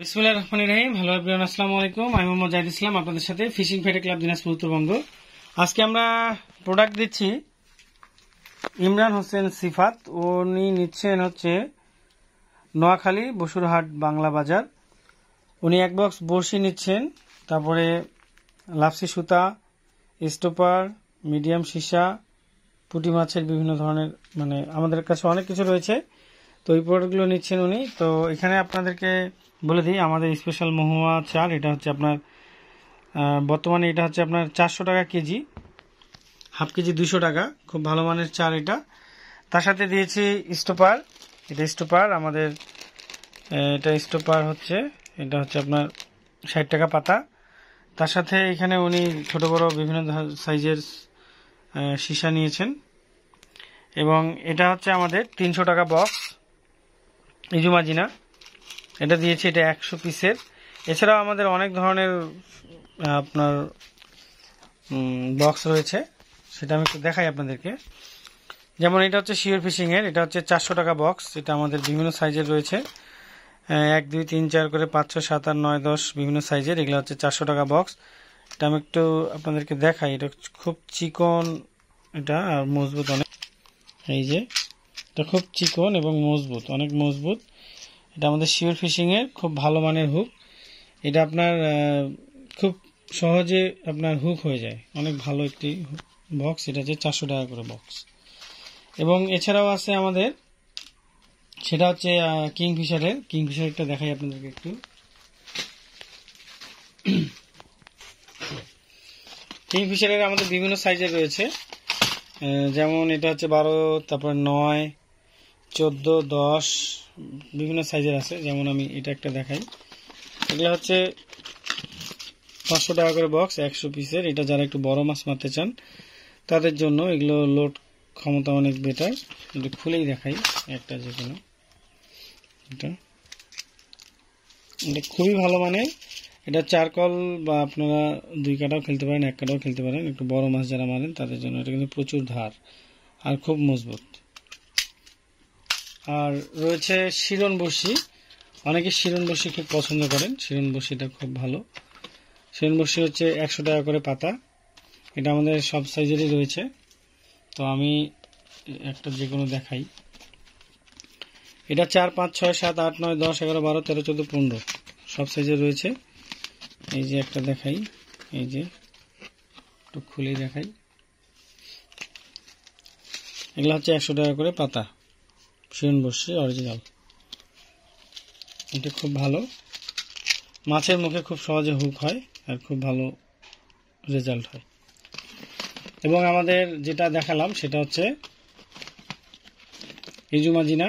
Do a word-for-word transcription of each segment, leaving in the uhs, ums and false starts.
বিসমিল্লাহির রহমানির রহিম। Hello everyone, আসসালামু আলাইকুম। আমি মোহাম্মদ জাহিদ ইসলাম, আপনাদের সাথে ফিশিং ফেডে ক্লাব দিনাজপুর উত্তরবঙ্গ। আজকে আমরা প্রোডাক্ট দিচ্ছি ইমরান হোসেন সিফাত। উনি নিচ্ছেন হচ্ছে নোয়াখালী বসুরহাট বাংলা বাজার। উনি এক বক্স বড়শি নিচ্ছেন, তারপরে লাপসি সুতা, স্টোপার, মিডিয়াম সীসা, পুঁটি মাছের বিভিন্ন ধরনের, মানে আমাদের কাছে অনেক কিছু রয়েছে। তো এই প্রোডাক্টগুলো নিচ্ছেন উনি। তো এখানে আপনাদেরকে বলে দিই, আমাদের স্পেশাল মহুয়া চাল, এটা হচ্ছে আপনার বর্তমানে এটা হচ্ছে আপনার চারশো টাকা কেজি, হাফ কেজি দুইশো টাকা, খুব ভালো মানের চাল এটা। তার সাথে দিয়েছি স্টোপার, এটা স্টোপার আমাদের, এটা স্টোপার হচ্ছে এটা হচ্ছে আপনার ষাট টাকা পাতা। তার সাথে এখানে উনি ছোট বড় বিভিন্ন সাইজের সীসা নিয়েছেন, এবং এটা হচ্ছে আমাদের তিনশো টাকা বক্স ইজুমাজিনা, এটা দিয়েছি, এটা একশো পিসের। এছাড়াও আমাদের অনেক ধরনের আপনার বক্স রয়েছে, সেটা আমি একটু দেখাই আপনাদেরকে। যেমন এটা হচ্ছে শিওর ফিশিং এর, এটা হচ্ছে চারশো টাকা বক্স, এটা আমাদের বিভিন্ন সাইজের রয়েছে, এক দুই তিন চার করে পাঁচ ছয় সাত আট নয় দশ বিভিন্ন সাইজের, এগুলো হচ্ছে চারশো টাকা বক্স। এটা আমি একটু আপনাদেরকে দেখাই, এটা খুব চিকন এটা আর মজবুত অনেক, এই যে এটা খুব চিকন এবং মজবুত, অনেক মজবুত। এটা আমাদের শিওর ফিশিং এর খুব ভালো মানের হুক, এটা আপনার খুব সহজে আপনার হুক হয়ে যায়, অনেক ভালো একটি বক্স। এটা হচ্ছে চারশো টাকা করে বক্স। এবং এছাড়াও আছে আমাদের, সেটা হচ্ছে কিংফিশারের, কিংফিশারটা দেখাই আপনাদেরকে একটু। কিংফিশারের আমাদের বিভিন্ন সাইজের রয়েছে, যেমন এটা হচ্ছে বারো, তারপর নয়, চোদ্দ, দশ, বিভিন্ন সাইজের আছে। যেমন আমি এটা একটা দেখাই, এগুলো হচ্ছে পাঁচশো টাকা করে বক্স, একশো পিসের। এটা যারা একটু বড় মাছ মারতে চান তাদের জন্য এগুলো লোড ক্ষমতা অনেক বেটার। এটা খুলেই দেখাই একটা, যে কোনো এটা এটা খুবই ভালো মানের। এটা চারকল বা আপনারা দুই কাটাও খেলতে পারেন, এক কাটাও খেলতে পারেন, একটু বড় মাছ যারা মারেন তাদের জন্য। এটা কিন্তু প্রচুর ধার আর খুব মজবুত। আর রয়েছে শিরন বড়শি, অনেকে শিরন বড়শি খুব পছন্দ করেন, শিরন বড়শিটা খুব ভালো। শিরন বড়শি হচ্ছে একশো টাকা করে পাতা, এটা আমাদের সব সাইজেরই রয়েছে। তো আমি একটা যে কোনো দেখাই, এটা চার পাঁচ ছয় সাত আট নয় দশ এগারো বারো তেরো চোদ্দ পনেরো সব সাইজের রয়েছে। এই যে একটা দেখাই, এই যে একটু খুলেই দেখাই, এগুলো হচ্ছে একশো টাকা করে পাতা, শিরন বড়শি অরিজিনাল। এটা খুব ভালো, মাছের মুখে খুব সহজে হুক হয় আর খুব ভালো রেজাল্ট হয়। এবং আমাদের যেটা দেখালাম সেটা হচ্ছে ইজুমাজিনা,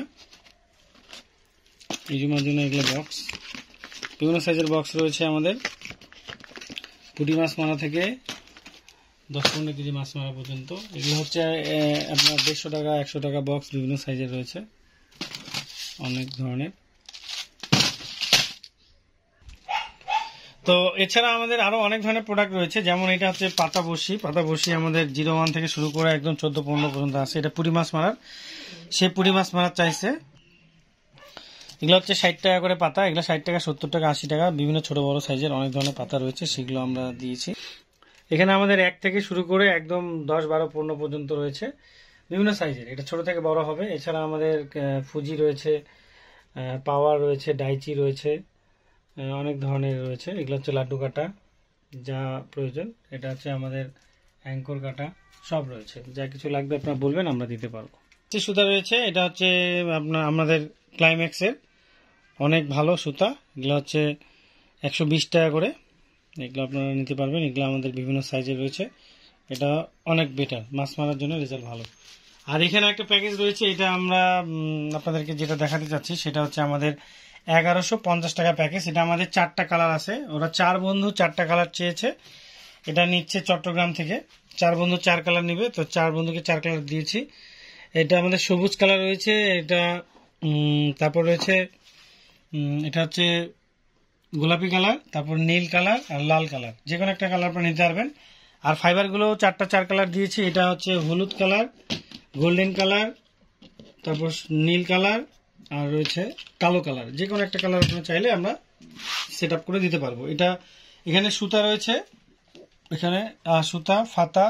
ইজুমাজিনা এগুলো বক্স, বিভিন্ন সাইজের বক্স রয়েছে আমাদের, পুঁটি মাছ মারা থেকে দশ পনেরো কেজি মাছ মারা পর্যন্ত। এগুলো হচ্ছে আপনার দেড়শো টাকা, একশো টাকা বক্স, বিভিন্ন সাইজের রয়েছে, অনেক ধরনের। তো এছাড়া আমাদের আরো অনেক ধরনের প্রোডাক্ট রয়েছে, যেমন এটা হচ্ছে পাতা বড়শি। পাতা বড়শি আমাদের জিরো ওয়ান থেকে শুরু করে একদম চোদ্দ পনেরো পর্যন্ত আছে। এটা পুঁটি মাছ মারার, সে পুঁটি মাছ মারার চাইছে। এগুলো হচ্ছে ষাট টাকা করে পাতা, এগুলো ষাট টাকা, সত্তর টাকা, আশি টাকা, বিভিন্ন ছোট বড় সাইজের অনেক ধরনের পাতা রয়েছে, সেগুলো আমরা দিয়েছি। এখানে আমাদের এক থেকে শুরু করে একদম দশ বারো পনেরো পর্যন্ত রয়েছে, বিভিন্ন সাইজের, এটা ছোট থেকে বড় হবে। এছাড়া আমাদের ফুজি রয়েছে, পাওয়ার রয়েছে, ডাইচি রয়েছে, অনেক ধরনের রয়েছে। এগুলো হচ্ছে লাড্ডু কাটা, যা প্রয়োজন। এটা হচ্ছে আমাদের অ্যাঙ্কর কাটা, সব রয়েছে, যা কিছু লাগবে আপনারা বলবেন, আমরা দিতে পারবো। সুতা রয়েছে, এটা হচ্ছে আপনার আমাদের ক্লাইম্যাক্সের, অনেক ভালো সুতা। এগুলো হচ্ছে একশো বিশ টাকা করে, এগুলো আপনারা নিতে পারবেন। এগুলো আমাদের বিভিন্ন সাইজের রয়েছে, এটা অনেক বেটার, মাছ মারার জন্য রেজাল্ট ভালো। আর এখানে একটা প্যাকেজ রয়েছে, এটা আমরা আপনাদেরকে যেটা দেখাতে চাচ্ছি সেটা হচ্ছে আমাদের এগারোশো পঞ্চাশ টাকা প্যাকেজ। এটা আমাদের চারটা কালার আছে, ওরা চার বন্ধু চারটা কালার চেয়েছে, এটা নিচ্ছে চট্টগ্রাম থেকে। চার বন্ধু চার কালার নিবে, তো চার বন্ধুকে চার কালার দিয়েছি। এটা আমাদের সবুজ কালার রয়েছে, এটা তারপর রয়েছে এটা হচ্ছে গোলাপি কালার, তারপর নীল কালার আর লাল কালার, যে কোনো একটা কালার আপনারা নিতে পারবেন। আর ফাইবারগুলো চারটা চার কালার দিয়েছি, এটা হচ্ছে হলুদ কালার, গোল্ডেন কালার, তারপর নীল কালার আর রয়েছে কালো কালার, যে কোনো একটা কালার আপনারা চাইলে আমরা সেট আপ করে দিতে পারবো। এটা এখানে সুতা রয়েছে, এখানে সুতা, ফাতা,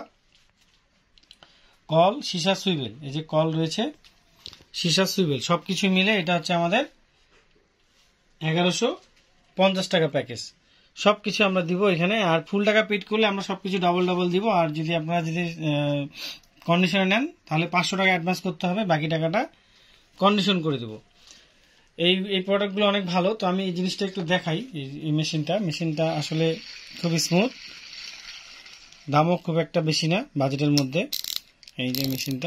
কল, সীসা, সুইবেল, এই যে কল রয়েছে, সীসা, সুইবেল সবকিছু মিলে এটা হচ্ছে আমাদের এগারোশো পঞ্চাশ টাকা প্যাকেজ। সবকিছু আমরা দিব এখানে। আর ফুল টাকা পেড করলে আমরা সবকিছু ডাবল ডাবল দিব। আর যদি আপনারা যদি কন্ডিশনে নেন তাহলে পাঁচশো টাকা অ্যাডভান্স করতে হবে, বাকি টাকাটা কন্ডিশন করে দেব। এই এই প্রোডাক্টগুলো অনেক ভালো। তো আমি এই জিনিসটা একটু দেখাই। এই মেশিনটা মেশিনটা আসলে খুবই স্মুথ, দামও খুব একটা বেশি না বাজেটের মধ্যে। এই যে মেশিনটা,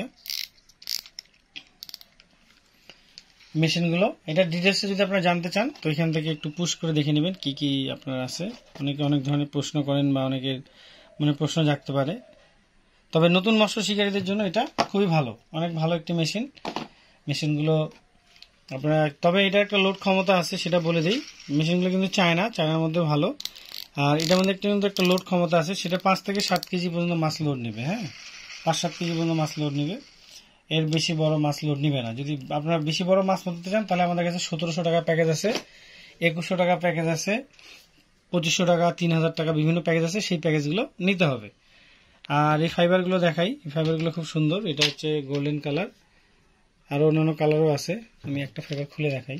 মেশিনগুলো এটা ডিটেলসে যদি আপনারা জানতে চান তো এখান থেকে একটু পুশ করে দেখে নেবেন কি কি আপনার আছে। অনেকে অনেক ধরনের প্রশ্ন করেন বা অনেকের মনে প্রশ্ন জাগতে পারে। তবে নতুন মৎস্য শিকারীদের জন্য এটা খুবই ভালো, অনেক ভালো একটি মেশিন। মেশিনগুলো আপনারা, তবে এটা একটা লোড ক্ষমতা আছে সেটা বলে দিই। মেশিনগুলো কিন্তু চায়না, চায়নার মধ্যে ভালো। আর এটার মধ্যে একটা কিন্তু একটা লোড ক্ষমতা আছে, সেটা পাঁচ থেকে সাত কেজি পর্যন্ত মাছ লোড নেবে। হ্যাঁ, পাঁচ সাত কেজি পর্যন্ত মাছ লোড নেবে, এর বেশি বড় মাছ লোড নিবে না। যদি আপনারা বেশি বড় মাছ নিতে চান তাহলে আমাদের কাছে সতেরোশো টাকা প্যাকেজ আছে, একুশশো টাকা প্যাকেজ আছে, পঁচিশশো টাকা, তিন হাজার টাকা বিভিন্ন প্যাকেজ আছে। সেই প্যাকেজগুলো নিতে হবে। আর এই ফাইবারগুলো দেখাই, এই ফাইবারগুলো খুব সুন্দর। এটা হচ্ছে গোল্ডেন কালার, আরো অন্যান্য কালারও আছে। আমি একটা ফাইবার খুলে দেখাই।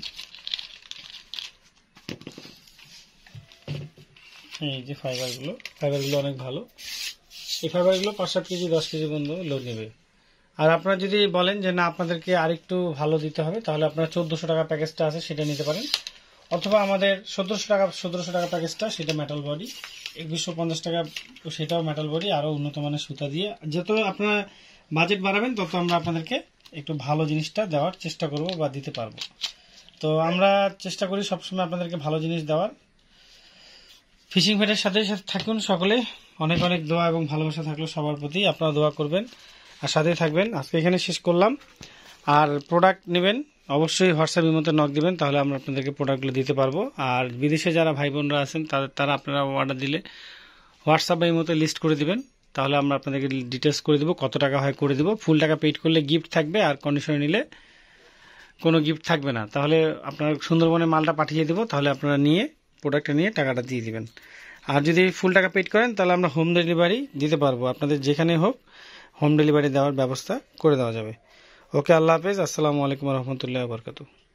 এই যে ফাইবারগুলো, ফাইবারগুলো অনেক ভালো। এই ফাইবারগুলো পাঁচ সাত কেজি দশ কেজি পর্যন্ত লোড নেবে। আর আপনারা যদি বলেন যে না আপনাদেরকে আরেকটু ভালো দিতে হবে তাহলে আপনারা চোদ্দশো টাকা প্যাকেজটা আছে সেটা নিতে পারেন, অথবা আমাদের সতেরোশো টাকা সতেরোশো টাকা প্যাকেজটা, সেটা মেটাল বডি, একুশশো পঞ্চাশ টাকা সেটাও মেটাল বডি, আরও উন্নত মানের সুতা দিয়ে। যত আপনারা বাজেট বাড়াবেন তত আমরা আপনাদেরকে একটু ভালো জিনিসটা দেওয়ার চেষ্টা করব বা দিতে পারবো। তো আমরা চেষ্টা করি সবসময় আপনাদেরকে ভালো জিনিস দেওয়ার। ফিশিং ফেডের সাথে সাথে থাকুন সকলে। অনেক অনেক দোয়া এবং ভালোবাসা থাকলো সবার প্রতি, আপনারা দোয়া করবেন আর সাথে থাকবেন। আজকে এখানে শেষ করলাম। আর প্রোডাক্ট নেবেন অবশ্যই হোয়াটসঅ্যাপ ইমোতে নক দিবেন, তাহলে আমরা আপনাদেরকে প্রোডাক্টগুলো দিতে পারবো। আর বিদেশে যারা ভাই বোনরা আছেন তাদের তারা আপনারা অর্ডার দিলে হোয়াটসঅ্যাপ বা ইমোতে লিস্ট করে দিবেন, তাহলে আমরা আপনাদেরকে ডিটেলস করে দেবো, কত টাকা হয় করে দেবো। ফুল টাকা পেড করলে গিফট থাকবে, আর কন্ডিশনে নিলে কোনো গিফট থাকবে না। তাহলে আপনার সুন্দরবনে মালটা পাঠিয়ে দেবো, তাহলে আপনারা নিয়ে প্রোডাক্টটা নিয়ে টাকাটা দিয়ে দিবেন। আর যদি ফুল টাকা পেড করেন তাহলে আমরা হোম ডেলিভারি দিতে পারবো, আপনাদের যেখানে হোক হোম ডেলিভারি দেওয়ার ব্যবস্থা করে দেওয়া যাবে। ওকে, আল্লাহ হাফেজ, আসসালামু আলাইকুম রহমতুল্লাহ বরকাতুহু।